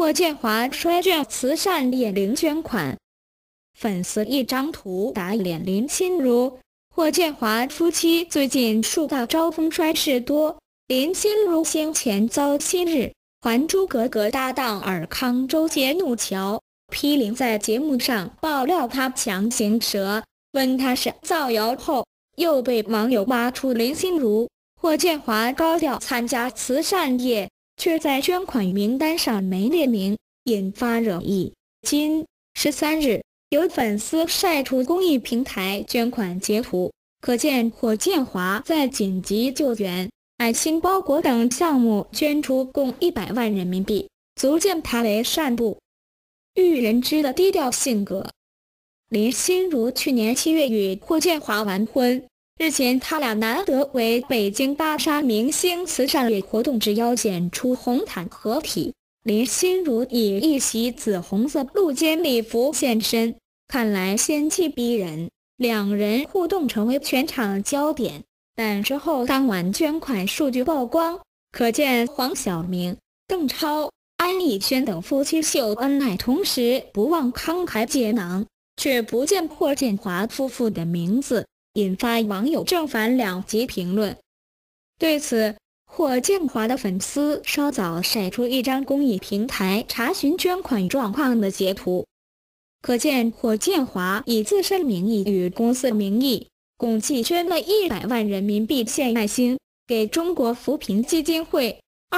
霍建华率捐慈善叶零捐款，粉丝一张图打脸林心如。霍建华夫妻最近树大招风，衰事多。林心如先前遭昔日《还珠格格》搭档尔康周杰怒瞧，批评在节目上爆料他强行蛇，问他是造谣后，又被网友挖出林心如、霍建华高调参加慈善夜，却在捐款名单上没列名，引发热议。今13日，有粉丝晒出公益平台捐款截图，可见霍建华在紧急救援、爱心包裹等项目捐出共100万人民币，足见他为善不欲人知的低调性格。林心如去年7月与霍建华完婚，日前他俩难得为北京大沙明星慈善夜活动之邀演出红毯合体，林心如以一袭紫红色露肩礼服现身，看来仙气逼人，两人互动成为全场焦点。但之后当晚捐款数据曝光，可见黄晓明、邓超、安以轩等夫妻秀恩爱，同时不忘慷慨解囊，却不见霍建华夫妇的名字，引发网友正反两极评论。对此，霍建华的粉丝稍早晒出一张公益平台查询捐款状况的截图，可见霍建华以自身名义与公司名义共计捐了100万人民币献爱心给中国扶贫基金会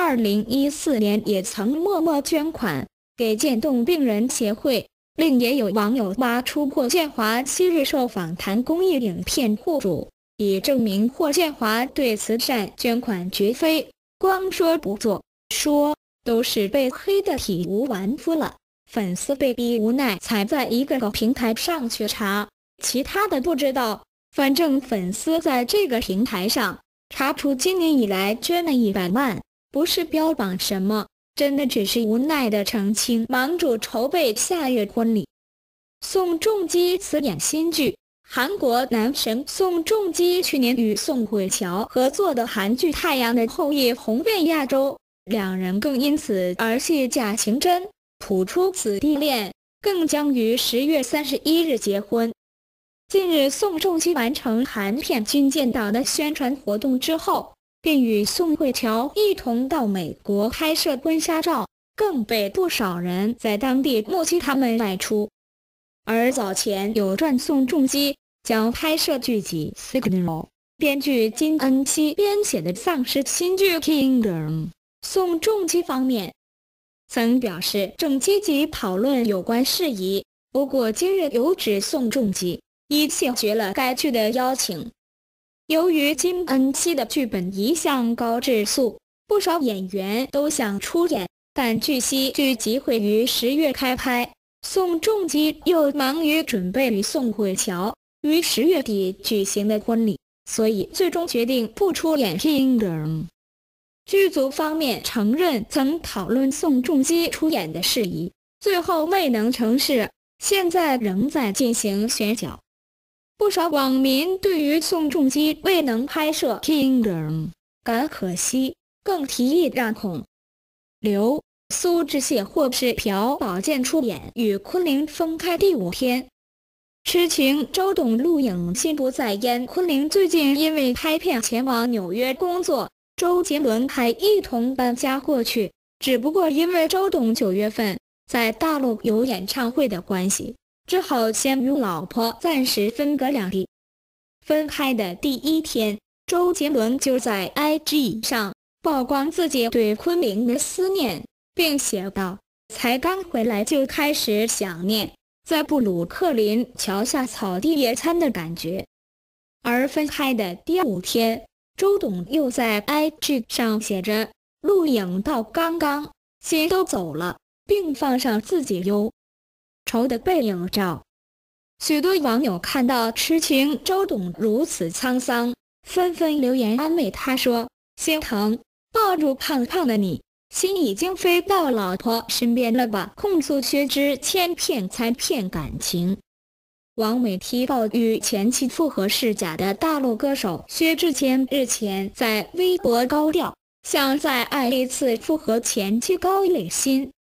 ，2014年也曾默默捐款给渐冻病人协会。另也有网友挖出霍建华昔日受访谈公益影片互助，以证明霍建华对慈善捐款绝非光说不做，说都是被黑得体无完肤了。粉丝被逼无奈才在一个平台上去查，其他的不知道。反正粉丝在这个平台上查出今年以来捐了100万，不是标榜什么，真的只是无奈的澄清，忙着筹备下月婚礼。宋仲基辞演新剧，韩国男神宋仲基去年与宋慧乔合作的韩剧《太阳的后裔》红遍亚洲，两人更因此而卸甲情真，谱出子弟恋，更将于10月31日结婚。近日，宋仲基完成韩片《军舰岛》的宣传活动之后，便与宋慧乔一同到美国拍摄婚纱照，更被不少人在当地目击他们外出。而早前有传宋仲基将拍摄剧集《Signal》，编剧金恩熙编写的丧尸新剧《Kingdom》。宋仲基方面曾表示正积极讨论有关事宜，不过今日有指宋仲基已谢绝了该剧的邀请。由于金恩熙的剧本一向高质素，不少演员都想出演，但据悉剧集会于10月开拍，宋仲基又忙于准备与宋慧乔于10月底举行的婚礼，所以最终决定不出演《Kingdom》。剧组方面承认曾讨论宋仲基出演的事宜，最后未能成事，现在仍在进行选角。不少网民对于宋仲基未能拍摄《Kingdom》感可惜，更提议让孔刘、苏志燮或是朴宝剑出演与昆凌分开第5天。痴情周董陆影心不在焉，昆凌最近因为拍片前往纽约工作，周杰伦还一同搬家过去，只不过因为周董9月份在大陆有演唱会的关系，只好先与老婆暂时分隔两地。分开的第1天，周杰伦就在 IG 上曝光自己对昆凌的思念，并写道：才刚回来就开始想念在布鲁克林桥下草地野餐的感觉。而分开的第5天，周董又在 IG 上写着录影到刚刚，心都走了，并放上自己忧愁的背影照。许多网友看到痴情周董如此沧桑，纷纷留言安慰他说：心疼，抱住胖胖的你，心已经飞到老婆身边了吧，控诉薛之谦骗财骗感情。王美提报与前妻复合是假的大陆歌手薛之谦日前在微博高调向在爱历次复合前妻高磊鑫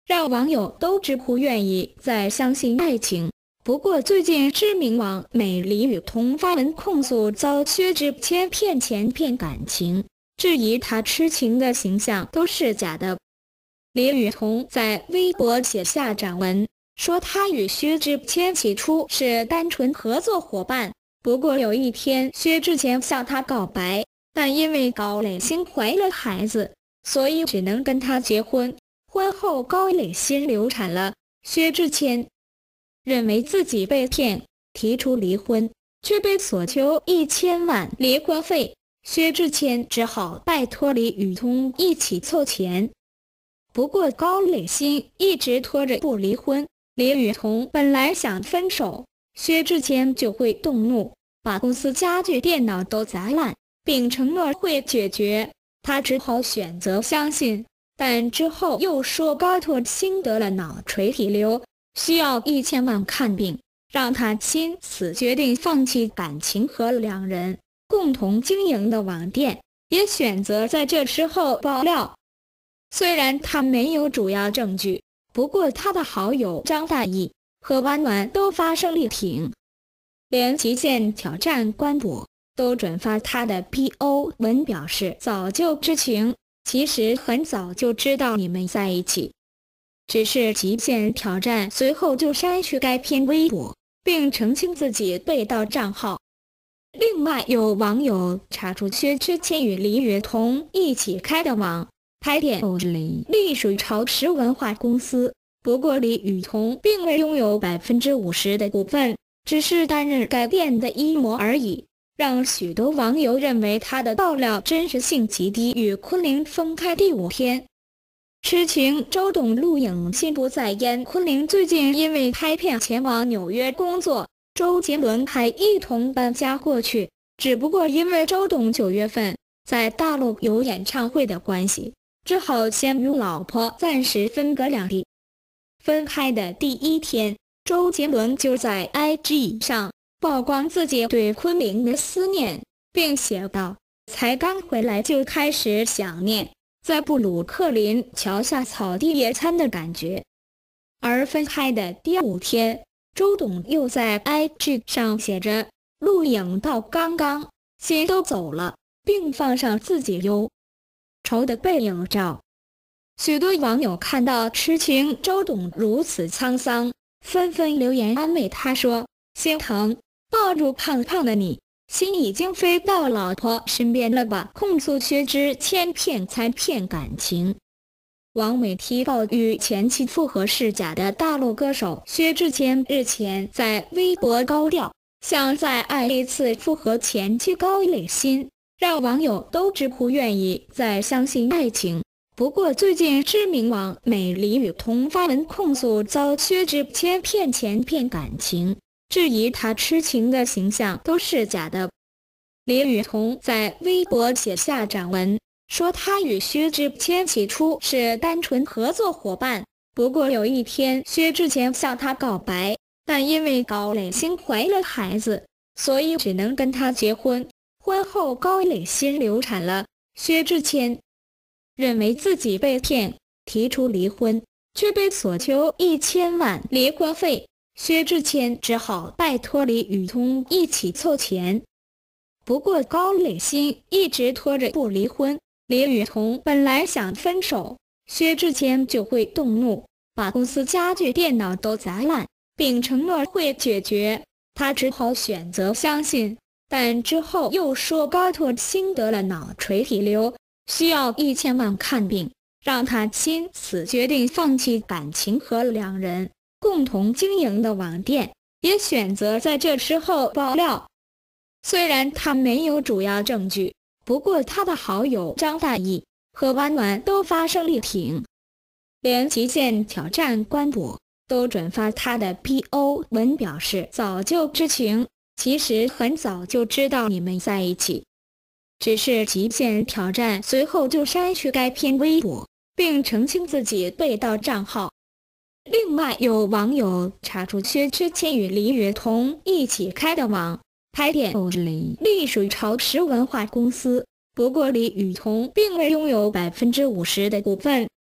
让网友都直不愿意再相信爱情。不过最近知名网美李雨桐发文控诉遭薛之谦骗钱骗感情，质疑他痴情的形象都是假的。李雨桐在微博写下展文，说他与薛之谦起初是单纯合作伙伴，不过有一天薛之谦向他告白，但因为高磊鑫怀了孩子，所以只能跟他结婚。婚后高磊鑫流产了，薛之谦认为自己被骗，提出离婚，却被索求1000万离婚费。薛之谦只好拜托李雨桐一起凑钱。不过高磊鑫一直拖着不离婚，李雨桐本来想分手，薛之谦就会动怒，把公司家具电脑都砸烂，并承诺会解决。他只好选择相信，但之后又说高拓新得了脑垂体瘤，需要1000万看病，让他亲此决定放弃感情和两人共同经营的网店，也选择在这之后爆料。虽然他没有主要证据，不过他的好友张大奕和婉婉都发声力挺，连极限挑战官博都转发他的 PO 文，表示早就知情，其实很早就知道你们在一起，只是极限挑战随后就删去该篇微博，并澄清自己被盗账号。另外有网友查出薛之谦与李雨桐一起开的网拍店隶属潮石文化公司，不过李雨桐并未拥有50%的股份，只是担任该店的一模而已，让许多网友认为他的爆料真实性极低。与昆凌分开第5天，痴情周董陆影心不在焉。昆凌最近因为拍片前往纽约工作，周杰伦还一同搬家过去，只不过因为周董9月份在大陆有演唱会的关系，只好先与老婆暂时分隔两地。分开的第1天，周杰伦就在 IG 上曝光自己对昆凌的思念，并写道：才刚回来就开始想念在布鲁克林桥下草地野餐的感觉。而分开的第5天，周董又在 IG 上写着录影到刚刚，心都走了，并放上自己忧愁的背影照。许多网友看到痴情周董如此沧桑，纷纷留言安慰他说：心疼，抱住胖胖的你，心已经飞到老婆身边了吧。控诉薛之谦骗财骗感情。网媒踢爆与前妻复合是假的大陆歌手薛之谦日前在微博高调向再爱一次复合前妻高磊鑫，让网友都直不愿意再相信爱情。不过最近知名网美李雨桐发文控诉遭薛之谦骗钱骗感情，质疑他痴情的形象都是假的。李雨桐在微博写下展文，说他与薛之谦起初是单纯合作伙伴，不过有一天薛之谦向他告白，但因为高磊鑫怀了孩子，所以只能跟他结婚。婚后高磊鑫流产了，薛之谦认为自己被骗，提出离婚，却被索求1000万离婚费。薛之谦只好拜托李雨桐一起凑钱。不过高磊鑫一直拖着不离婚，李雨桐本来想分手，薛之谦就会动怒，把公司家具电脑都砸烂，并承诺会解决。他只好选择相信，但之后又说高拓新得了脑垂体瘤，需要1000万看病，让他亲此决定放弃感情和两人共同经营的网店，也选择在这之后爆料。虽然他没有主要证据，不过他的好友张大奕和婉婉都发声力挺，连极限挑战官博都转发他的 PO 文，表示早就知情，其实很早就知道你们在一起，只是极限挑战随后就删去该篇微博，并澄清自己被盗账号。另外有网友查出薛之谦与李雨桐一起开的网拍店隶属潮石文化公司，不过李雨桐并未拥有50%的股份，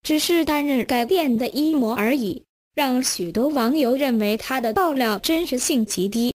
只是单日改变的一模而已，让许多网友认为他的爆料真实性极低。